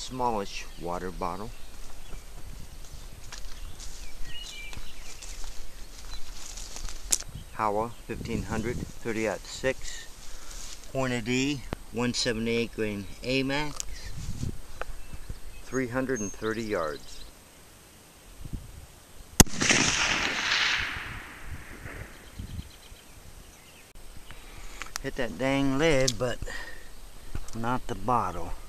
smallish water bottle. Howa 1500 30-6 Hornady 178 grain AMAX, 330 yards. Hit that dang lid, but not the bottle.